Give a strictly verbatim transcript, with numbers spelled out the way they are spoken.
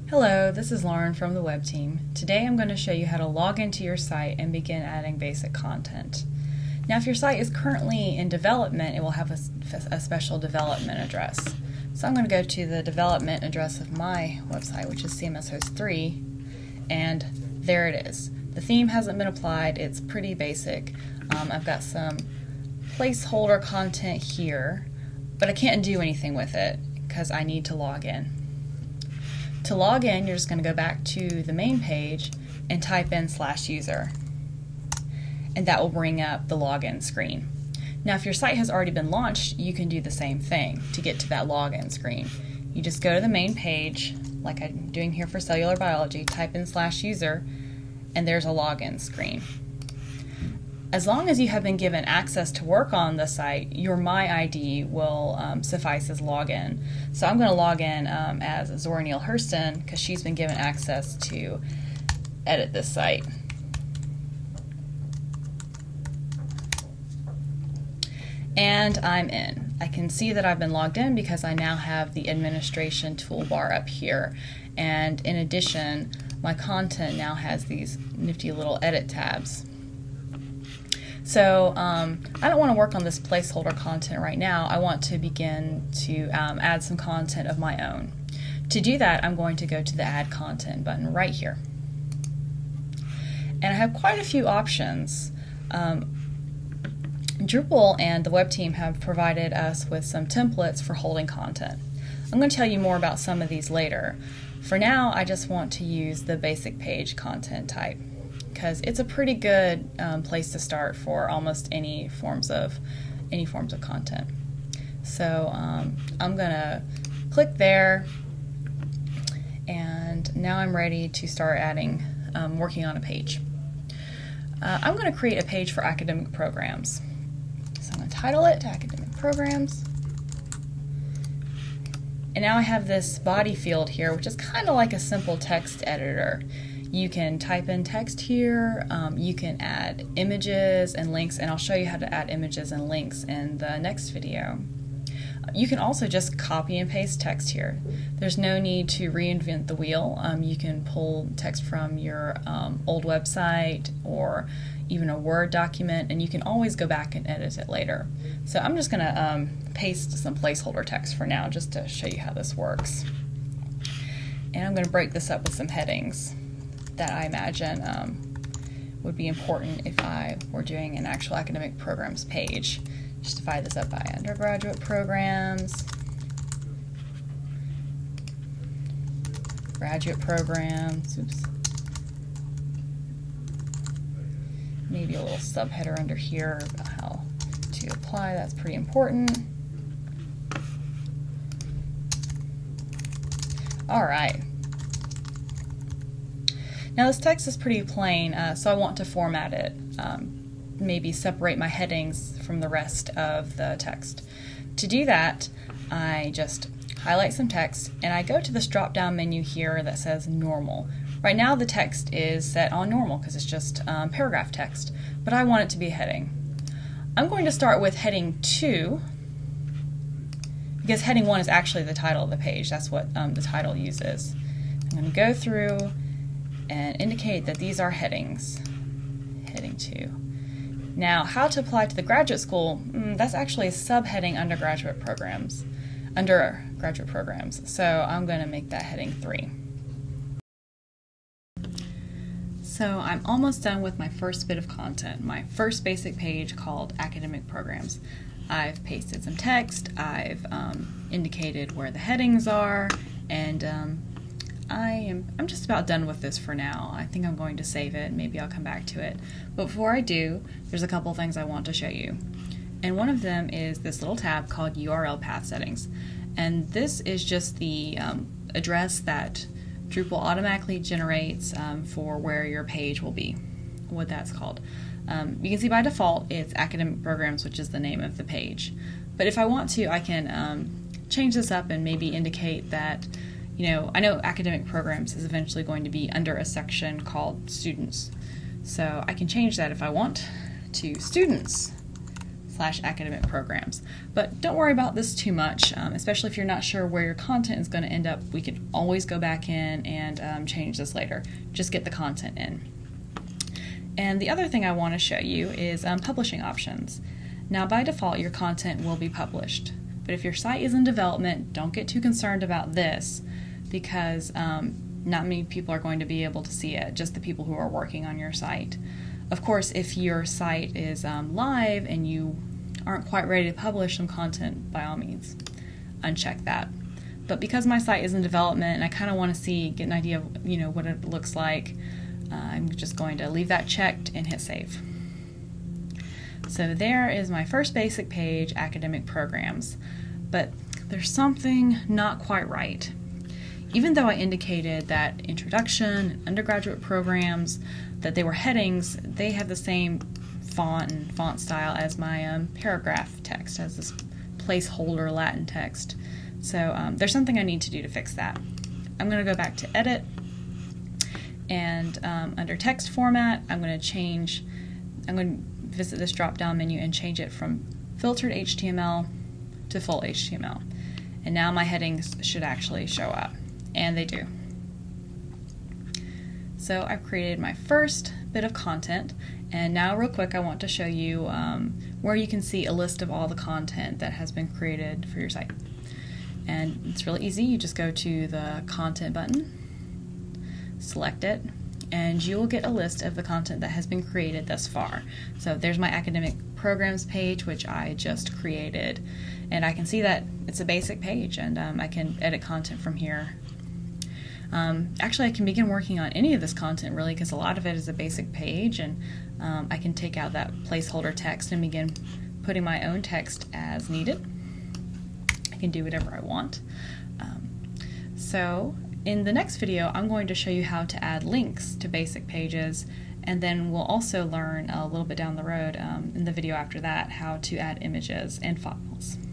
Hello, this is Lauren from the web team. Today I'm going to show you how to log into your site and begin adding basic content. Now if your site is currently in development, it will have a, a special development address. So I'm going to go to the development address of my website, which is C M S host three, and there it is. The theme hasn't been applied, it's pretty basic. Um, I've got some placeholder content here, but I can't do anything with it because I need to log in. To log in, you're just going to go back to the main page and type in slash user, and that will bring up the login screen. Now if your site has already been launched, you can do the same thing to get to that login screen. You just go to the main page, like I'm doing here for cellular biology, type in slash user, and there's a login screen. As long as you have been given access to work on the site, your My I D will um, suffice as login. So I'm going to log in um, as Zora Neale Hurston because she's been given access to edit this site. And I'm in. I can see that I've been logged in because I now have the administration toolbar up here. And in addition, my content now has these nifty little edit tabs. So um, I don't want to work on this placeholder content right now. I want to begin to um, add some content of my own. To do that, I'm going to go to the Add Content button right here. And I have quite a few options. Um, Drupal and the web team have provided us with some templates for holding content. I'm going to tell you more about some of these later. For now, I just want to use the basic page content type, because it's a pretty good um, place to start for almost any forms of any forms of content. So um, I'm gonna click there, and now I'm ready to start adding, um, working on a page. Uh, I'm gonna create a page for academic programs. So I'm gonna title it Academic Programs. And now I have this body field here, which is kind of like a simple text editor. You can type in text here, um, you can add images and links, and I'll show you how to add images and links in the next video. You can also just copy and paste text here. There's no need to reinvent the wheel. Um, you can pull text from your um, old website or even a Word document, and you can always go back and edit it later. So I'm just going to um, paste some placeholder text for now just to show you how this works. And I'm going to break this up with some headings that I imagine um, would be important if I were doing an actual academic programs page. Just divide this up by undergraduate programs, graduate programs, oops. Maybe a little subheader under here about how to apply, that's pretty important. All right. Now this text is pretty plain, uh, so I want to format it, um, maybe separate my headings from the rest of the text. To do that, I just highlight some text and I go to this drop-down menu here that says Normal. Right now the text is set on normal because it's just um, paragraph text, but I want it to be a heading. I'm going to start with heading two because heading one is actually the title of the page. That's what um, the title uses. I'm going to go through and indicate that these are headings. Heading two. Now, how to apply to the graduate school, mm, that's actually a subheading undergraduate programs, undergraduate programs. So I'm going to make that heading three. So I'm almost done with my first bit of content, my first basic page called Academic Programs. I've pasted some text, I've um, indicated where the headings are, and um, I am, I'm just about done with this for now. I think I'm going to save it, maybe I'll come back to it. But before I do, there's a couple things I want to show you. And one of them is this little tab called U R L Path Settings. And this is just the um, address that Drupal automatically generates um, for where your page will be, what that's called. Um, you can see by default it's Academic Programs, which is the name of the page. But if I want to, I can um, change this up and maybe indicate that, you know, I know Academic Programs is eventually going to be under a section called Students. So I can change that if I want to Students. slash academic programs. But don't worry about this too much, um, especially if you're not sure where your content is going to end up. We could always go back in and um, change this later. Just get the content in. And the other thing I want to show you is um, publishing options. Now, by default, your content will be published. But if your site is in development, don't get too concerned about this, because um, not many people are going to be able to see it, just the people who are working on your site. Of course, if your site is um, live and you aren't quite ready to publish some content, by all means, uncheck that. But because my site is in development and I kind of want to see, get an idea of you know what it looks like, uh, I'm just going to leave that checked and hit save. So there is my first basic page, academic programs. But there's something not quite right. Even though I indicated that introduction, undergraduate programs, that they were headings, they have the same font and font style as my um, paragraph text, as this placeholder Latin text. So um, there's something I need to do to fix that. I'm going to go back to edit, and um, under text format, I'm going to change, I'm going to visit this drop down menu and change it from filtered H T M L to full H T M L. And now my headings should actually show up, and they do. So I've created my first bit of content, and now real quick I want to show you um, where you can see a list of all the content that has been created for your site. And it's really easy. You just go to the content button, select it, and you will get a list of the content that has been created thus far. So there's my academic programs page, which I just created, and I can see that it's a basic page, and um, I can edit content from here. Um, actually, I can begin working on any of this content really, because a lot of it is a basic page, and um, I can take out that placeholder text and begin putting my own text as needed. I can do whatever I want. Um, so in the next video, I'm going to show you how to add links to basic pages, and then we'll also learn a little bit down the road um, in the video after that how to add images and files.